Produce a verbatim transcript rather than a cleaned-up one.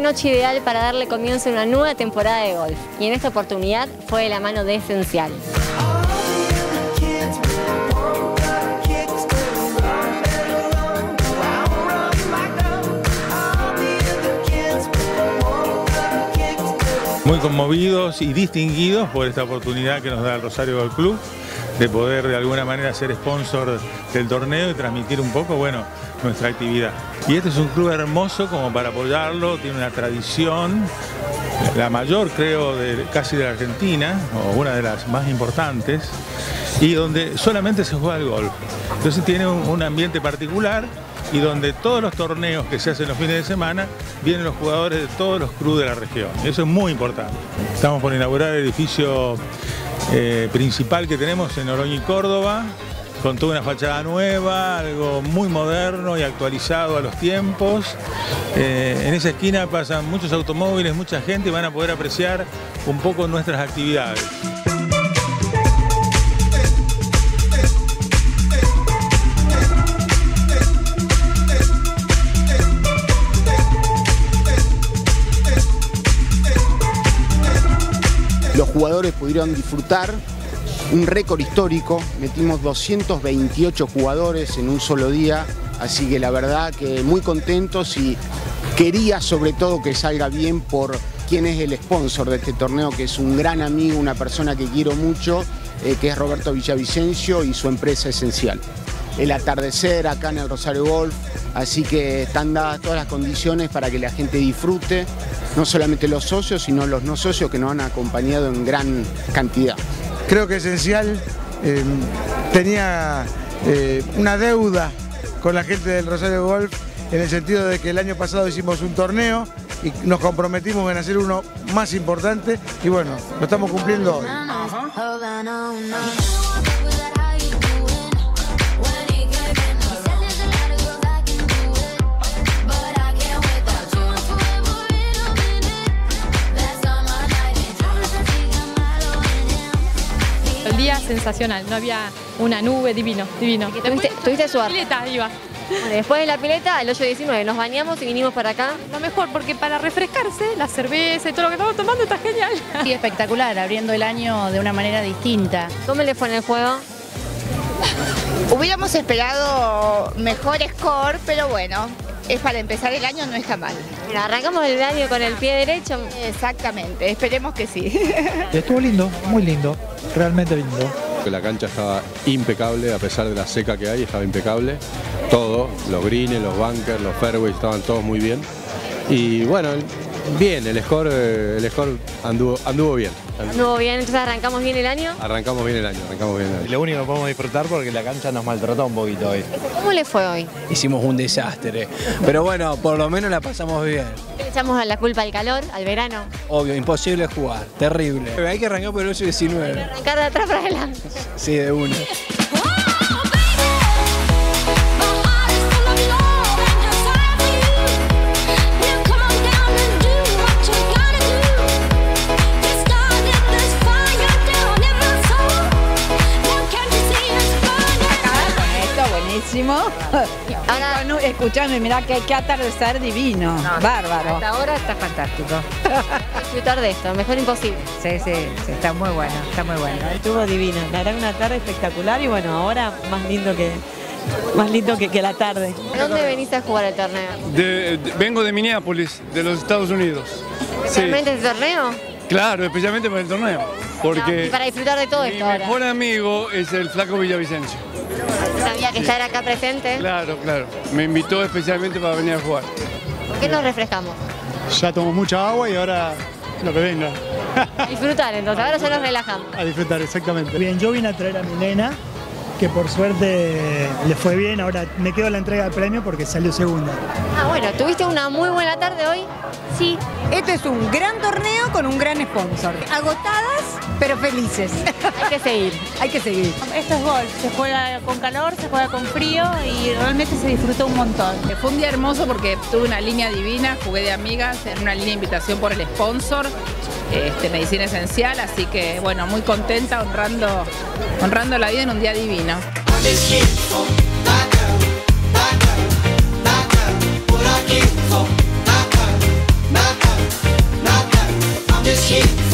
noche ideal para darle comienzo a una nueva temporada de golf. Y en esta oportunidad fue de la mano de Esencial. Muy conmovidos y distinguidos por esta oportunidad que nos da el Rosario Golf Club de poder de alguna manera ser sponsor del torneo y transmitir un poco, bueno, nuestra actividad. Y este es un club hermoso como para apoyarlo, tiene una tradición, la mayor creo de, casi de la Argentina, o una de las más importantes, y donde solamente se juega el golf. Entonces tiene un, un ambiente particular y donde todos los torneos que se hacen los fines de semana vienen los jugadores de todos los clubes de la región. Y eso es muy importante. Estamos por inaugurar el edificio eh, principal que tenemos en Oroño y Córdoba, con toda una fachada nueva, algo muy moderno y actualizado a los tiempos. Eh, en esa esquina pasan muchos automóviles, mucha gente y van a poder apreciar un poco nuestras actividades. Los jugadores pudieron disfrutar un récord histórico, metimos doscientos veintiocho jugadores en un solo día, así que la verdad que muy contentos y quería sobre todo que salga bien por quien es el sponsor de este torneo, que es un gran amigo, una persona que quiero mucho, eh, que es Roberto Villavicencio y su empresa Esencial. El atardecer acá en el Rosario Golf, así que están dadas todas las condiciones para que la gente disfrute, no solamente los socios, sino los no socios que nos han acompañado en gran cantidad. Creo que Esencial eh, tenía eh, una deuda con la gente del Rosario Golf, en el sentido de que el año pasado hicimos un torneo y nos comprometimos en hacer uno más importante y bueno, lo estamos cumpliendo hoy. El día sensacional, no había una nube, divino, divino. ¿Tuviste, tuviste suerte? Pileta iba. Bueno, después de la pileta, el ocho diecinueve, nos bañamos y vinimos para acá. Lo mejor, porque para refrescarse, la cerveza y todo lo que estamos tomando está genial. Sí, espectacular, abriendo el año de una manera distinta. ¿Cómo le fue en el juego? Hubiéramos esperado mejor score, pero bueno, es para empezar el año, no está mal. Mira, arrancamos el año con el pie derecho. Exactamente, esperemos que sí. Estuvo lindo, muy lindo, realmente lindo. La cancha estaba impecable, a pesar de la seca que hay, estaba impecable. Todo, los greens, los bunkers, los fairways, estaban todos muy bien. Y bueno, bien, el score, el score anduvo, anduvo bien. Anduvo bien, entonces arrancamos bien el año. Arrancamos bien el año, arrancamos bien el año. Lo único que podemos disfrutar porque la cancha nos maltrató un poquito hoy. ¿Cómo le fue hoy? Hicimos un desastre, pero bueno, por lo menos la pasamos bien. ¿Le echamos la culpa al calor, al verano? Obvio, imposible jugar, terrible. Hay que arrancar por el ocho diecinueve. Hay que arrancar de atrás para adelante. Sí, de una. Ahora, no, escuchame, mirá que, que atardecer divino, no, bárbaro. Hasta ahora está fantástico. Disfrutar de esto, mejor imposible. Sí, sí, sí, está muy bueno, está muy bueno. Estuvo divino, la verdad una tarde espectacular y bueno, ahora más lindo que, más lindo que, que la tarde. ¿De dónde venís a jugar el torneo? De, de, vengo de Minneapolis, de los Estados Unidos. ¿Especialmente sí. el torneo? Claro, especialmente para el torneo. Porque no, y para disfrutar de todo mi esto ahora. Mi mejor amigo es el Flaco Villavicencio. Sabía que estar acá presente. Claro, claro. Me invitó especialmente para venir a jugar. ¿Por qué nos refrescamos? Ya tomo mucha agua y ahora lo que venga. A disfrutar, entonces, ahora ya nos relajamos. A disfrutar, exactamente. Bien, yo vine a traer a mi nena, que por suerte le fue bien, ahora me quedo la entrega del premio porque salió segunda. Ah, bueno, ¿tuviste una muy buena tarde hoy? Sí, este es un gran torneo con un gran sponsor. Agotadas, pero felices. Hay que seguir. Hay que seguir. Esto es golf, se juega con calor, se juega con frío y realmente se disfrutó un montón. Fue un día hermoso porque tuve una línea divina, jugué de amigas en una línea de invitación por el sponsor, este, Medicina Esencial, así que bueno, muy contenta, honrando, honrando la vida en un día divino. Not shit.